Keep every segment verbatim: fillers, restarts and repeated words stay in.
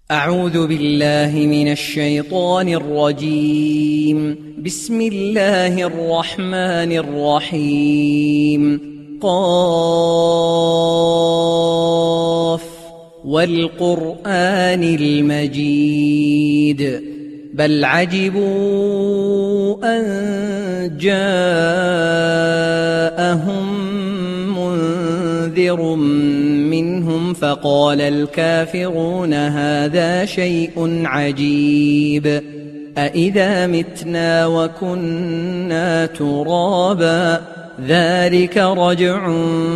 أعوذ بالله من الشيطان الرجيم. بسم الله الرحمن الرحيم. قاف والقرآن المجيد بل عجبوا أن جاءهم منذر منهم فقال الكافرون هذا شيء عجيب أإذا متنا وكنا ترابا ذلك رجع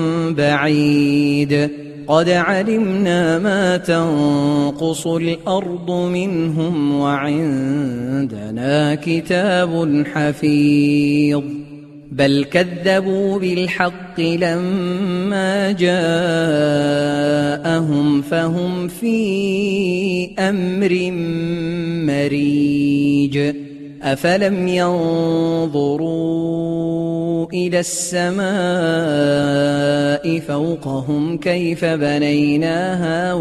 بعيد قد علمنا ما تنقص الأرض منهم وعندنا كتاب حفيظ بل كذبوا بالحق لما جاءهم فهم في أمر مريج أفلم ينظروا إلى السماء فوقهم كيف بنيناها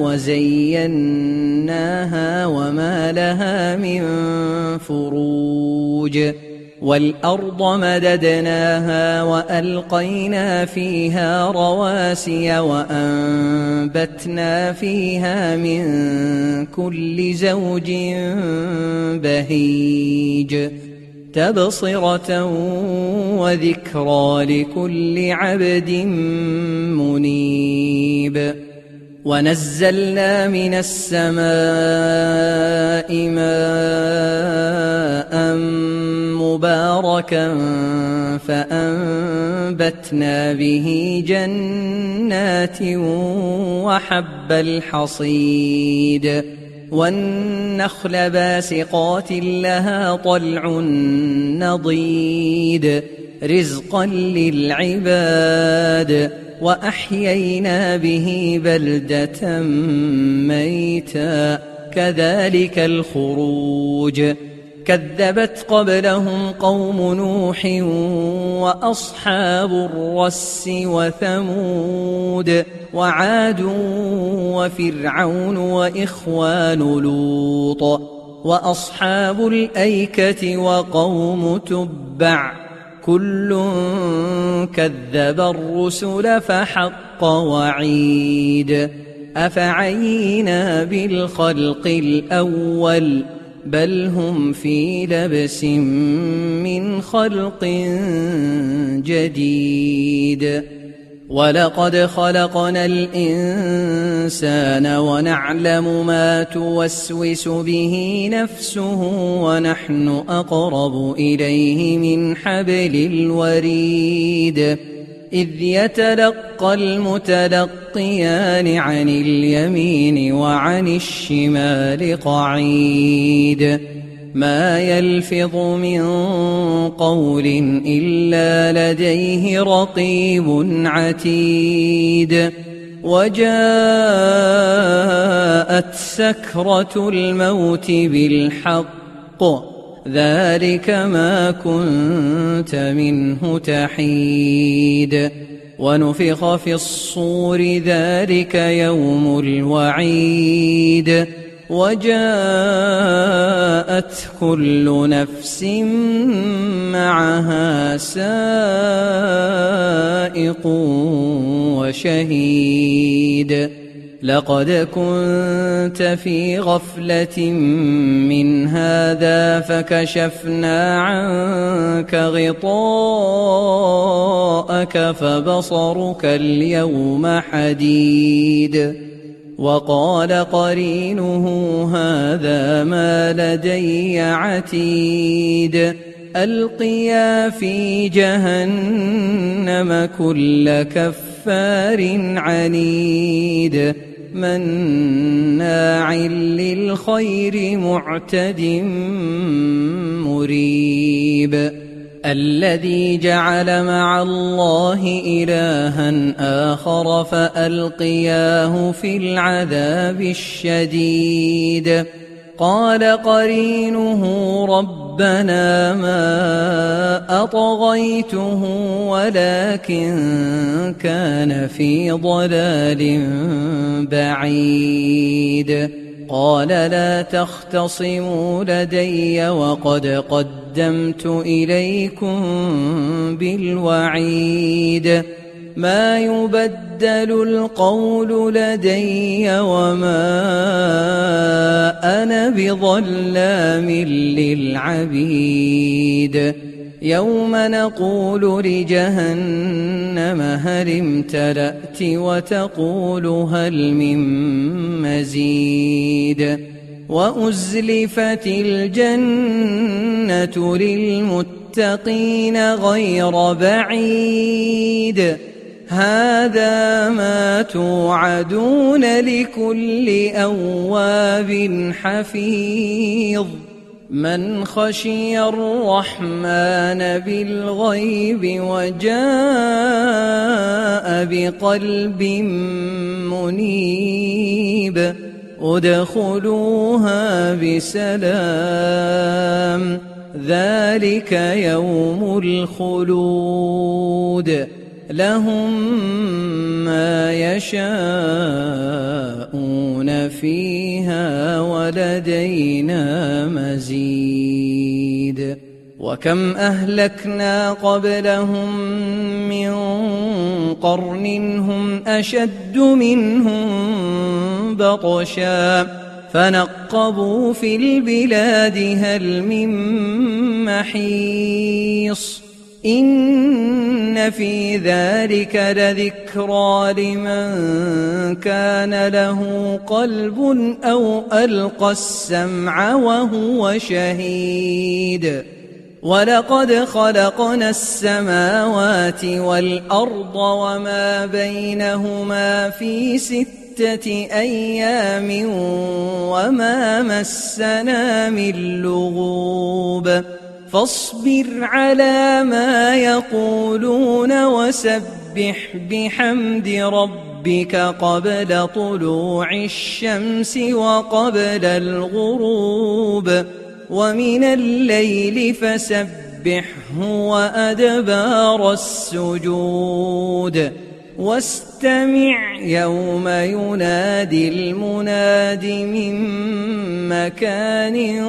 وزيناها وما لها من فروج والأرض مددناها وألقينا فيها رواسي وأنبتنا فيها من كل زوج بهيج تبصرة وذكرى لكل عبد منيب ونزلنا من السماء ماء مباركا فأنبتنا به جنات وحب الحصيد والنخل باسقات لها طلع نضيد رزقا للعباد وأحيينا به بلدة ميتا كذلك الخروج كذبت قبلهم قوم نوح وأصحاب الرس وثمود وعاد وفرعون وإخوان لوط وأصحاب الأيكة وقوم تبع كل كذب الرسل فحق وعيد أفعينا بالخلق الأول بل هم في لبس من خلق جديد ولقد خلقنا الإنسان ونعلم ما توسوس به نفسه ونحن أقرب إليه من حبل الوريد إذ يتلقى المتلقيان عن اليمين وعن الشمال قعيد ما يلفظ من قول إلا لديه رقيب عتيد وجاءت سكرة الموت بالحق ذلك ما كنت منه تحيد ونفخ في الصور ذلك يوم الوعيد وجاءت كل نفس معها سائق وشهيد لقد كنت في غفلة من هذا فكشفنا عنك غطاءك فبصرك اليوم حديد وقال قرينه هذا ما لدي عتيد ألقيا في جهنم كل كفار عنيد مناع للخير معتد مريب الذي جعل مع الله إلها آخر فألقياه في العذاب الشديد قال قرينه ربنا ما أطغيته ولكن كان في ضلال بعيد قال لا تختصموا لدي وقد قدمت إليكم بالوعيد ما يبدل القول لدي وما أنا بظلام للعبيد يوم نقول لجهنم هل امتلأت وتقول هل من مزيد وأزلفت الجنة للمتقين غير بعيد هذا ما توعدون لكل أواب حفيظ من خشي الرحمن بالغيب وجاء بقلب منيب ادخلوها بسلام ذلك يوم الخلود لهم ما يشاءون فيها ولدينا مزيد وكم أهلكنا قبلهم من قرن هم أشد منهم بطشا فنقبوا في البلاد هل من محيص إن في ذلك لذكرى لمن كان له قلب أو ألقى السمع وهو شهيد ولقد خلقنا السماوات والأرض وما بينهما في ستة أيام وما مسنا من لغوب فاصبر على ما يقولون وسبح بحمد ربك قبل طلوع الشمس وقبل الغروب ومن الليل فسبحه وأدبار السجود واستمع يوم ينادي المناد من مكان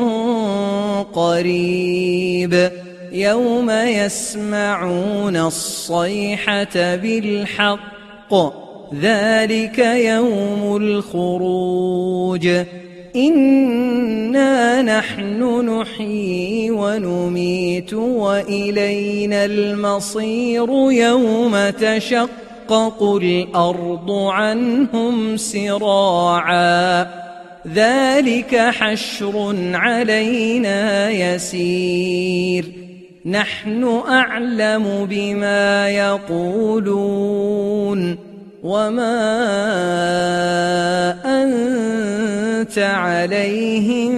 قريب يوم يسمعون الصيحة بالحق ذلك يوم الخروج إنا نحن نحيي ونميت وإلينا المصير يوم تشقق الأرض عنهم سراعا ذلك حشر علينا يسير نحن أعلم بما يقولون وما أنت عليهم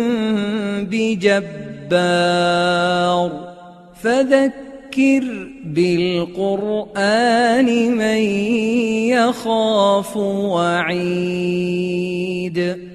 بجبار فذكر بالقرآن من يخاف وعيد